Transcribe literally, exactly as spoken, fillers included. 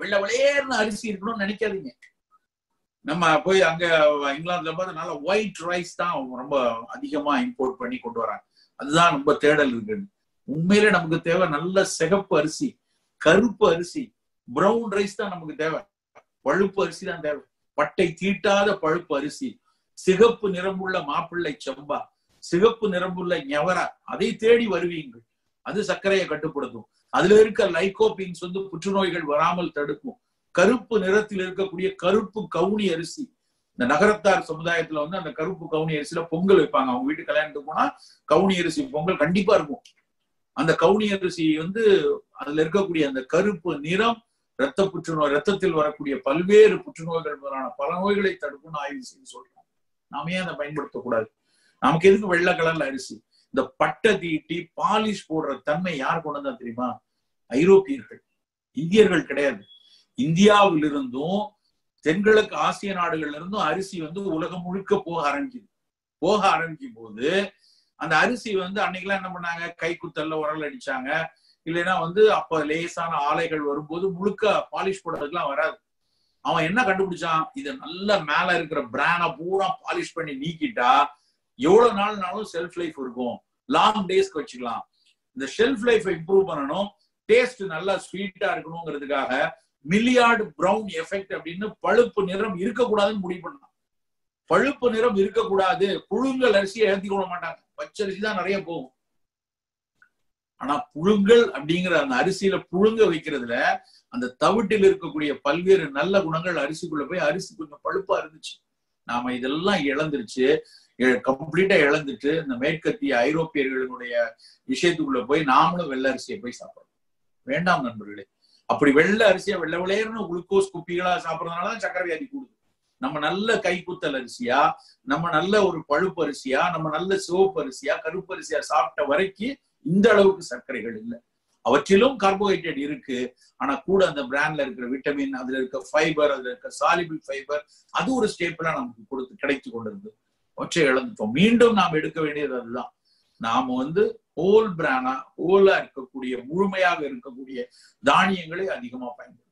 வெள்ளை வெளையர்னு அரிசி இருக்கணும்னு நினைக்காதீங்க. நம்ம போய் அங்க இங்கிலாந்துல பார்த்து நல்லா ஒயிட் ரைஸ் தான் ரொம்ப அதிகமா இம்போர்ட் பண்ணி கொண்டு வராங்க. அதுதான் ரொம்ப தேடல் இருக்கு. உண்மையிலே நமக்கு தேவை நல்ல சிகப்பு அரிசி, கருப்பு அரிசி, பிரவுன் ரைஸ் தான் நமக்கு தேவை. பழுப்பு அரிசி தான் தேவை. பட்டை தீட்டாத பழுப்பு அரிசி, சிகப்பு நிறமுள்ள மாப்பிள்ளை செம்பா, சிகப்பு நிறமுள்ள ஞவரா, அதை தேடி வருவீங்கள். அது சர்க்கரையை கட்டுப்படுத்தும். அதுல இருக்க லைகோபின்ஸ் வந்து புற்றுநோய்கள் வராமல் தடுக்கும். கருப்பு நிறத்தில் இருக்கக்கூடிய கருப்பு கவுனி அரிசி, இந்த நகரத்தார் சமுதாயத்துல வந்து அந்த கருப்பு கவுனி அரிசியில பொங்கல் வைப்பாங்க. அவங்க வீட்டு கல்யாணத்துக்கு போனா கவுனி அரிசி பொங்கல் கண்டிப்பா இருக்கும். அந்த கவுனி அரிசி வந்து அதுல இருக்கக்கூடிய அந்த கருப்பு நிறம் இரத்த புற்றுநோய், ரத்தத்தில் வரக்கூடிய பல்வேறு புற்றுநோய்கள் முதலான பல நோய்களை தடுக்கும்னு ஆய்வு செய்து சொல்றாங்க. நாம ஏன் அதை பயன்படுத்தக்கூடாது? நமக்கு எதுக்கு வெள்ளை கலர்ல அரிசி? இந்த பட்டை தீட்டி பாலிஷ் போடுற தன்மை யார் கொண்டு வந்தா தெரியுமா? ஐரோப்பியர்கள், இந்தியர்கள் கிடையாது. இந்தியாவிலிருந்தும் தென்கிழக்கு ஆசிய நாடுகள்ல இருந்தும் அரிசி வந்து உலகம் முழுக்க போக ஆரம்பிக்குது. போக ஆரம்பிக்கும் போது அந்த அரிசி வந்து அன்னைக்கெல்லாம் என்ன பண்ணாங்க? கைக்குத்தல்ல உரல் அடிச்சாங்க. இல்லைன்னா வந்து அப்ப லேசான ஆலைகள் வரும்போது முழுக்க பாலிஷ் போடுறதுக்கெல்லாம் வராது. அவன் என்ன கண்டுபிடிச்சான்? இதை நல்ல மேல இருக்கிற பிராண்டை பூரா பாலிஷ் பண்ணி நீக்கிட்டா எவ்வளவு நாள்னாலும் செல்ஃப் லைஃப் இருக்கும், லாங் டேஸ்க்கு வச்சுக்கலாம். இந்த ஷெல்ஃப் லைஃப் இம்ப்ரூவ் பண்ணணும், டேஸ்ட் நல்லா ஸ்வீட்டா இருக்கணுங்கிறதுக்காக மில்லியார்டு பிரவுன் எஃபெக்ட் அப்படின்னு பழுப்பு நிறம் இருக்கக்கூடாதுன்னு முடிவு பண்ணான். பழுப்பு நிறம் இருக்கக்கூடாது, புழுங்கல் அரிசியை ஏற்றி கொள்ள மாட்டாங்க, பச்சரிசி தான் நிறைய போகும். ஆனா புழுங்கல் அப்படிங்கிற அந்த அரிசியில புழுங்க வைக்கிறதுல அந்த தவிட்டில் இருக்கக்கூடிய பல்வேறு நல்ல குணங்கள் அரிசிக்குள்ள போய் அரிசி கொஞ்சம் பழுப்பா இருந்துச்சு. நாம இதெல்லாம் இழந்துருச்சு, கம்ப்ளீட்டா இழந்துட்டு இந்த மேற்கத்திய ஐரோப்பியர்களுடைய விஷயத்துக்குள்ள போய் நாமளும் வெள்ளை அரிசியை போய் சாப்பிடணும். வேண்டாம் நண்பர்களே. அப்படி வெள்ளை அரிசியா வெள்ளை விளையர்னு குளுக்கோஸ் குப்பிகளா சாப்பிடறதுனாலதான் சக்கரை வியாதி கூடுது. நம்ம நல்ல கைக்குத்தல் அரிசியா, நம்ம நல்ல ஒரு பழுப்பு அரிசியா, நம்ம நல்ல சிவப்பு அரிசியா, கருப்பு அரிசியா சாப்பிட்ட வரைக்கும் இந்த அளவுக்கு சர்க்கரைகள் இல்லை. அவற்றிலும் கார்போஹைட்ரேட் இருக்கு. ஆனா கூட அந்த பிராண்ட்ல இருக்கிற விட்டமின், அதுல இருக்க ஃபைபர், அதுல இருக்க சாலிபிள் ஃபைபர், அது ஒரு ஸ்டேப்பிளா நமக்கு கொடுத்து கிடைத்து கொண்டிருந்து ஒற்றை இழந்துட்டோம். மீண்டும் நாம் எடுக்க வேண்டியது அதுதான். நாம வந்து ஹோல் பிராண்டா, ஹோலா இருக்கக்கூடிய முழுமையாக இருக்கக்கூடிய தானியங்களை அதிகமா பயன்படுத்தணும்.